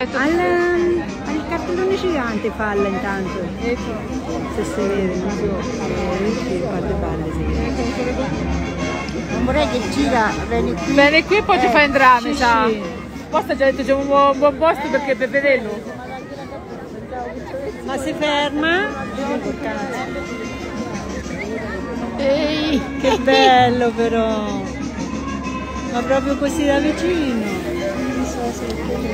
Al cartellone gigante falla intanto. Ecco. Se si vede, non so, quante palle si vede. Non vorrei che gira, vieni qui. Bene, qui e poi ci fai entrare, sì, mi sa. sì. Posta già detto c'è un buon posto perché per vederlo. Ma si ferma? Ehi, che bello però! Ma proprio così da vicino. Non so se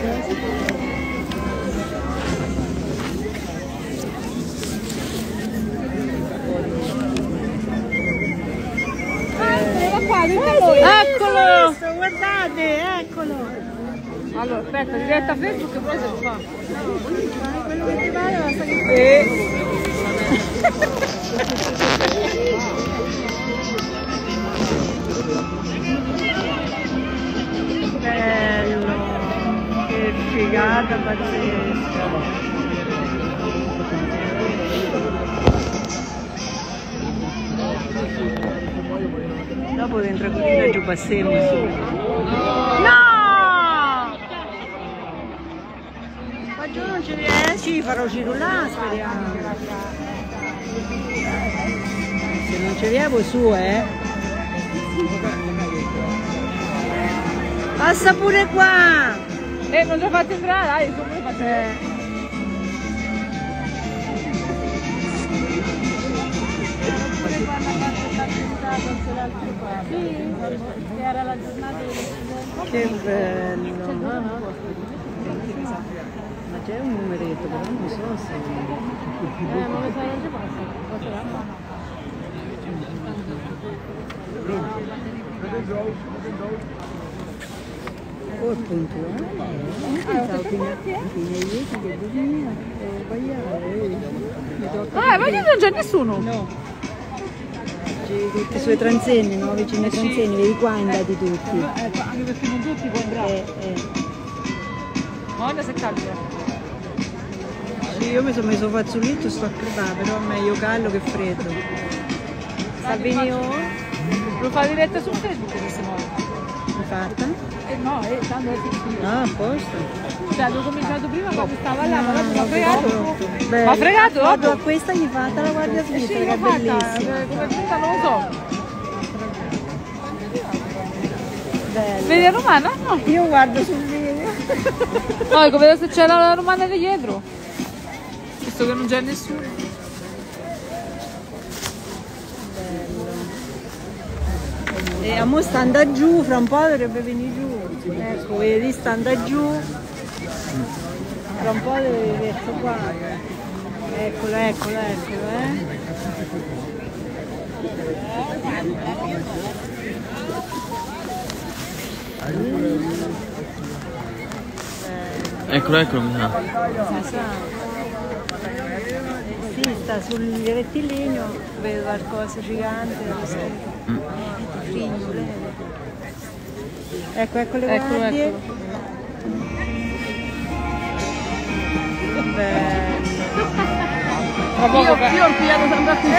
Eccolo! Guardate, eccolo! Allora, aspetta, diretta a Facebook e poi se lo fa. Quello che ti pare basta che... Bello! Che figata pazzesca! Dopo dentro a Codina giù passiamo subito. No! Ma giù non ci riesci, farò giro là, speriamo. Se non ci riesco su, Passa pure qua! Non ci ho fatto entrare, dai, sono pure fatto entrare. Sì, era la giornata di... Che bello! Ma c'è un numeretto, però non so se... Ma lo sai, non ci passa. Oh, puntuale! Pensavo fino ai 10 che dormia, Ma lì non c'è nessuno! No! Tutti i suoi transenni, no? Vicino ai transenni, vedi qua andati tutti. Anche perché non tutti puoi entrare. Ma ora se capita. Sì, io mi sono messo fazzoletto, sto a crepare, però è meglio caldo che freddo. Salvini ora? Lo fa diretta su Facebook se si muove. L'hai fatta? No, tanto è finito. Ah, a posto. Cioè, avevo cominciato prima quando stava là, ma dopo mi ha fregato. Bello. Ma ha fregato dopo? Proprio a questa gli fatta la guardia Sì, svizzera, che l'ho è fatta, bellissima. come giunta non lo so. Bello. Vedi la romana? No. Io guardo sul video. No, dico, vedo se c'è la romana di dietro. Visto che non c'è nessuno. E a mo sta andando giù, fra un po' dovrebbe venire giù. Ecco, vedi, sta andando giù. Fra un po' deve venire qua. Eccolo, eccolo, eccolo, Eccolo, eccolo, mi sa. Sì, sta sul rettilineo, vedo qualcosa gigante. Ecco, ecco le guardie. Eccolo. Che bello. Io ho pigliato sempre qui.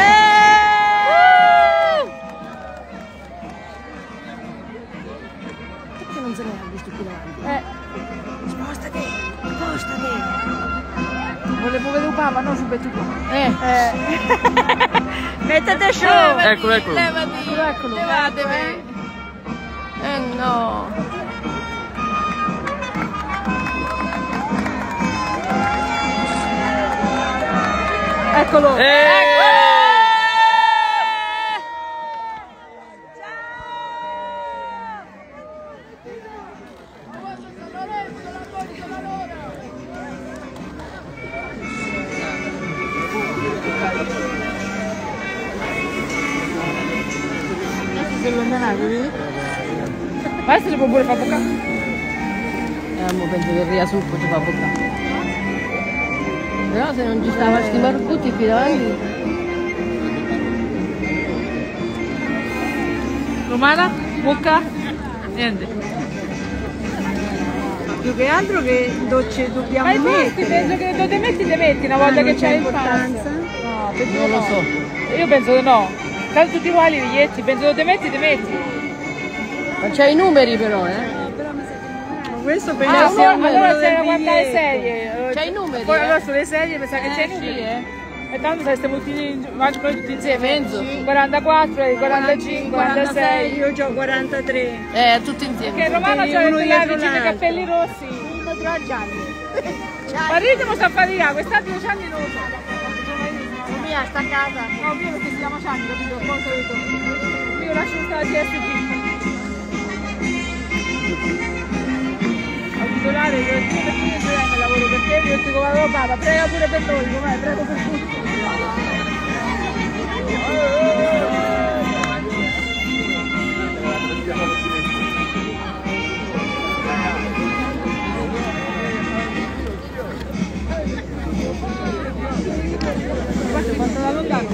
Perché non se ne ha visto più davanti? Spostati, spostati. Volevo vedere un papa, no, subito qua. Mettete su. Eccolo, eccolo. Eccolo. Levatevi. No. Eccolo. Si allontanato, vedi? Ma adesso ci può pure far boccare. Mo penso che riasuppo ci fa boccare. Però se non ci stava sti marcuti qui davanti. Romana, bocca, niente. Più che altro che docce dobbiamo Ma infatti mettere. penso che dove te metti una volta che c'è il importanza. pass. No, penso Non di lo no. so. Io penso di no. Tanto tutti uguali i biglietti, penso dove te metti, te metti. Ma c'hai i numeri però, No, però mi sa che non questo pensa sia il numero allora del se guarda le biglietto. serie. C'hai i numeri, Poi eh? allora sulle serie mi sa che c'è i Sì, numeri. E tanto se stiamo tutti, noi tutti insieme. Mezzo. 44, 45, 46. Io ho 43. Tutti insieme. Che Romano Tutti c'ha uno le dietro vicine l'altro. capelli rossi. Uno tra Gianni. Ma ritmo sta a faticare, quest'anno 10 anni non lo so. Mia, sta a casa. No, mio perché si chiama Gianni, capito? Poi solito. Io lascio stare la CSG. A titolare io il lavoro per te, io ti vado papà, prega pure per noi, com'è? Prego per tutti. Guarda quanto da lontano,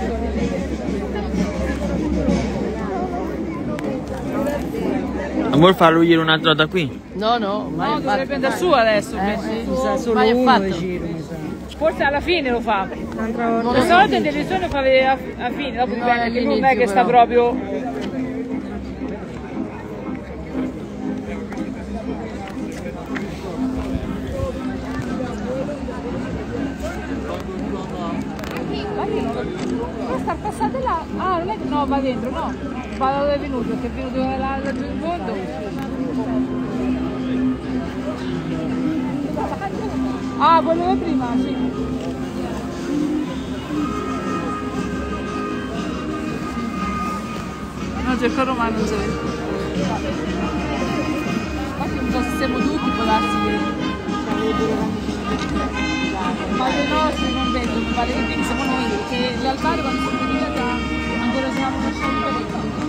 Non vuol farlo ieri un'altra volta qui? No, no, No, dovrebbe andare su adesso. Sì. Mi sa solo Mai uno fatto. di giro, mi sa. Forse alla fine lo fa. Un'altra volta. Di solito in televisione fa vedere a fine, dopo dipende, che non è che all'inizio sta però. proprio. Sta passata là. Ah, non è che no, va dentro, no. Va dove è venuto, che è venuto laggiù in fondo. Ah, quello che prima, sì. No, c'è il Romano, non si vede. Infatti non so se siamo tutti, può darsi che ma le nostre non vedo, mi pare che quindi siamo noi, che l'altare quando sono venuti ancora siamo lasciati per